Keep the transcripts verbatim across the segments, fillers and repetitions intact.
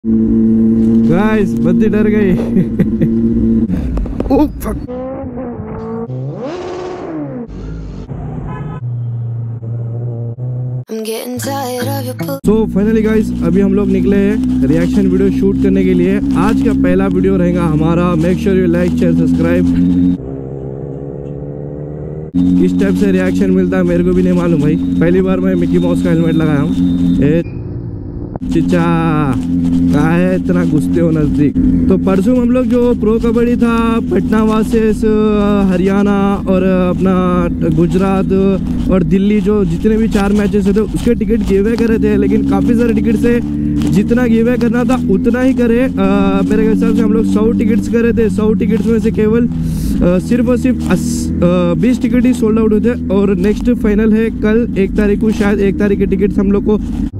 Guys बत्ती डर गई। Oh fuck. तो फाइनली गाइस अभी हम लोग निकले हैं रिएक्शन वीडियो शूट करने के लिए। आज का पहला वीडियो रहेगा हमारा। Make sure you like share subscribe. किस टाइप से रिएक्शन मिलता है मेरे को भी नहीं मालूम भाई। पहली बार मैं मिकी माउस का हेलमेट लगाया हूँ। चिचा कहा है इतना घुसते हो नजदीक। तो परसों हम लोग जो प्रो कबड्डी था पटना वर्सेस हरियाणा और अपना गुजरात और दिल्ली, जो जितने भी चार मैचेस थे उसके टिकट गिवे करे थे, लेकिन काफ़ी सारे टिकट से जितना गिवे करना था उतना ही करे। आ, मेरे हिसाब से हम लोग सौ टिकट्स करे थे। सौ टिकट्स में से केवल आ, सिर्फ और सिर्फ बीस टिकट ही सोल्ड आउट हुए थे। और नेक्स्ट फाइनल है कल एक तारीख को, शायद एक तारीख के टिकट्स हम लोग को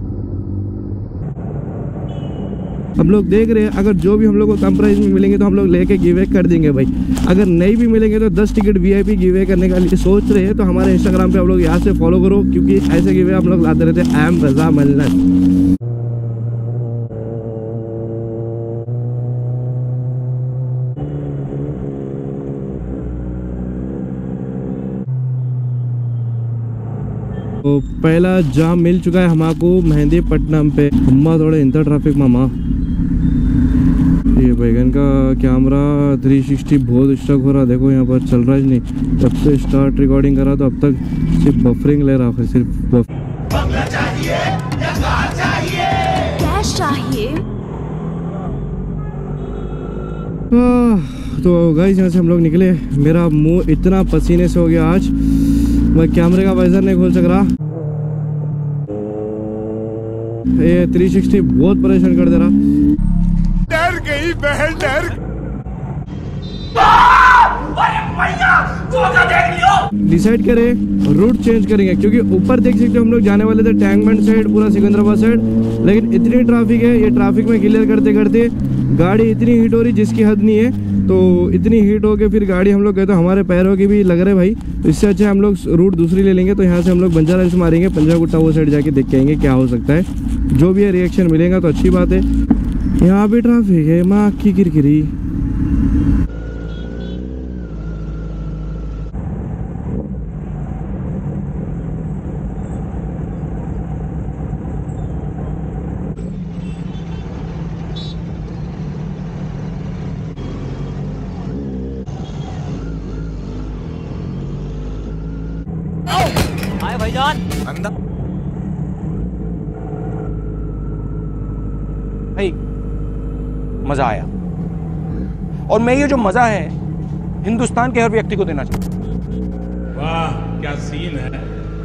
हम लोग देख रहे हैं। अगर जो भी हम लोग को कम प्राइस में मिलेंगे तो हम लोग लेके गिवे कर देंगे भाई। अगर नहीं भी मिलेंगे तो दस टिकट वीआईपी गिवे करने का लिए सोच रहे हैं। तो हमारे इंस्टाग्राम पे आप लोग यहाँ से फॉलो करो, क्योंकि ऐसे गिवे हम लोग लाते रहते हैं। I am Raza Mallan. तो पहला जाम मिल चुका है हमारे मेहंदीपट्टनम पे। अम्मा थोड़े इंटर ट्रैफिक मामा। ये बैगन का कैमरा थ्री सिक्सटी बहुत स्टक हो रहा, देखो यहाँ पर चल रहा है नहीं। जब से स्टार्ट रिकॉर्डिंग करा तो अब तक सिर्फ बफरिंग ले रहा है, सिर्फ बफ। बंगला चाहिए या कार चाहिए? कैश चाहिए। तो गाइस यहाँ से हम लोग निकले। मेरा मुंह इतना पसीने से हो गया आज, मैं कैमरे का वाइजर नहीं खोल सक रहा। ये थ्री सिक्सटी बहुत परेशान कर दे रहा। डर गई बहन, डर। डिसाइड करें रूट चेंज करेंगे, क्योंकि ऊपर देख सकते हो हम लोग जाने वाले थे टैंक बंड साइड, पूरा सिकंदराबाद साइड, लेकिन इतनी ट्रैफिक है। ये ट्रैफिक में क्लियर करते करते गाड़ी इतनी हीट हो रही जिसकी हद नहीं है। तो इतनी हीट हो के फिर गाड़ी हम लोग कहते हमारे पैरों की भी लग रहे भाई। तो इससे अच्छा हम लोग रूट दूसरी ले लेंगे। तो यहाँ से हम लोग बंजारा हिल्स मारेंगे, पंजाब गुट्टा वो साइड जाके देख के आएंगे क्या हो सकता है। जो भी है रिएक्शन मिलेगा तो अच्छी बात है। यहाँ भी ट्रैफिक है माँ की किरकिरी। आए भाईजान अंदर। भाई मजा आया, और मैं ये जो मजा है हिंदुस्तान के हर व्यक्ति को देना चाहता हूं। वाह क्या सीन है।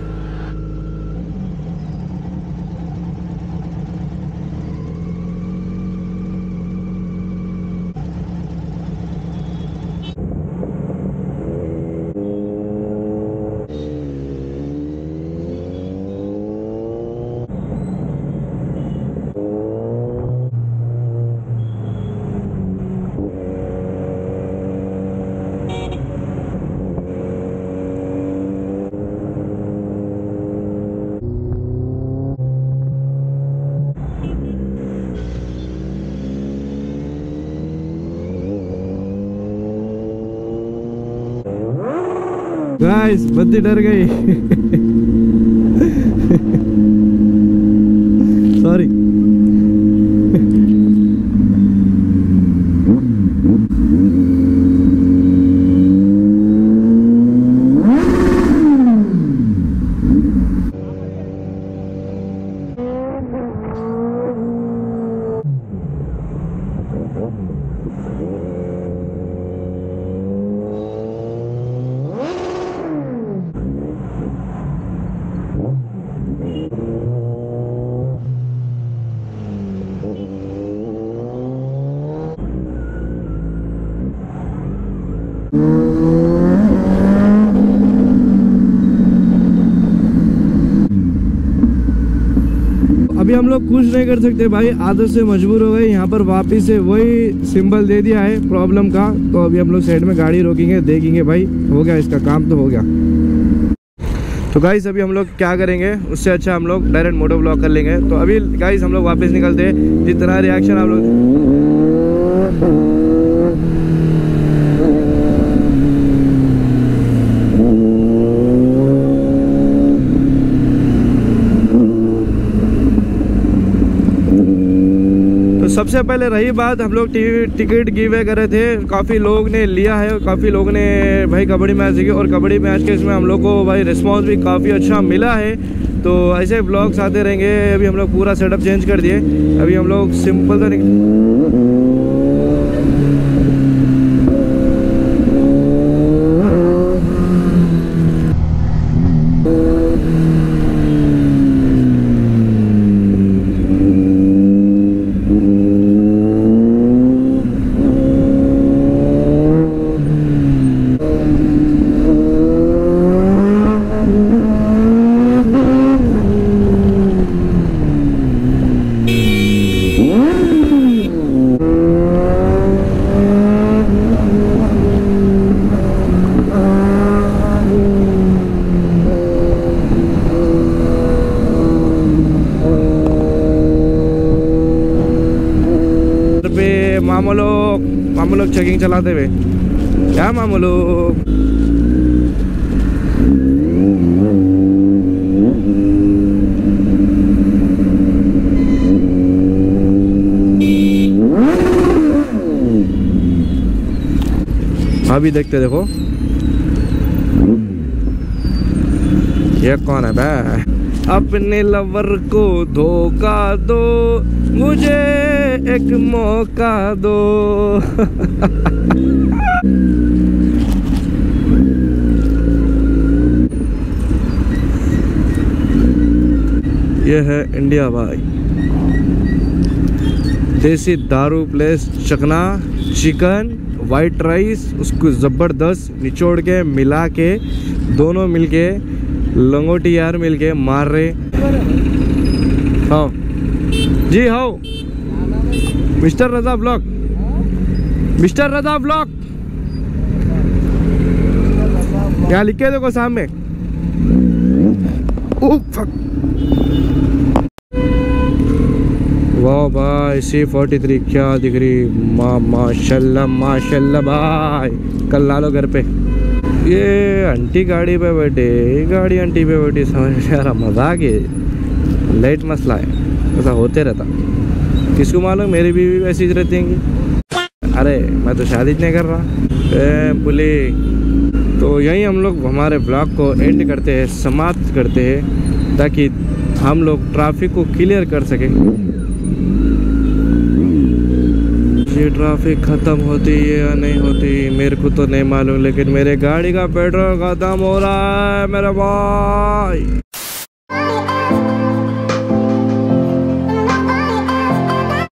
गाइस बत्ती डर गई। सॉरी। अभी हम लोग कुछ नहीं कर सकते भाई, आदत से मजबूर हो गए। यहाँ पर वापिस से वही सिंबल दे दिया है प्रॉब्लम का। तो अभी हम लोग साइड में गाड़ी रोकेंगे, देखेंगे भाई हो गया, इसका काम तो हो गया। तो गाइस अभी हम लोग क्या करेंगे, उससे अच्छा हम लोग डायरेक्ट मोटो ब्लॉग कर लेंगे। तो अभी गाइस हम लोग वापस निकलते हैं। जितना रिएक्शन आप लोग सबसे पहले रही बात, हम लोग टिकट गिव अवे कर रहे थे, काफ़ी लोग ने लिया है, काफ़ी लोग ने भाई कबड्डी मैच देखी और कबड्डी मैच के इसमें हम लोग को भाई रिस्पॉन्स भी काफ़ी अच्छा मिला है। तो ऐसे ब्लॉग्स आते रहेंगे। अभी हम लोग पूरा सेटअप चेंज कर दिए। अभी हम लोग सिंपल तो मामू लोग मामू लोग चेकिंग चलाते हुए, क्या मामू लोग। अभी देखते देखो ये कौन है बे। अपने लवर को धोखा दो, मुझे एक मौका दो। ये है इंडिया भाई, देसी दारू प्लेस चकना चिकन वाइट राइस, उसको ज़बरदस्त निचोड़ के मिला के दोनों मिलके लंगोटी यार मिलके मार रहे। हाँ जी हाँ, mister Raza vlog, mister Raza vlog यहाँ लिख के देखो सामने। ओह फक, वाह भाई सी फोर्टी थ्री क्या दिख रही, माँ माशाल्लाह माशाल्लाह भाई। कल ला लो घर पे। ये आंटी गाड़ी पे बैठे, गाड़ी आंटी पे बैठी, समझ में आ रहा, मजाक है, लाइट मसला है, ऐसा होते रहता। किसको मालूम मेरी बीवी वैसी रहती है। अरे मैं तो शादी नहीं कर रहा ए पुली। तो यहीं हम लोग हमारे ब्लॉग को एंड करते हैं, समाप्त करते हैं, ताकि हम लोग ट्रैफिक को क्लियर कर सकें। ये ट्रैफिक ख़त्म होती है या नहीं होती मेरे को तो नहीं मालूम, लेकिन मेरे गाड़ी का पेट्रोल ख़त्म हो रहा है मेरे भाई।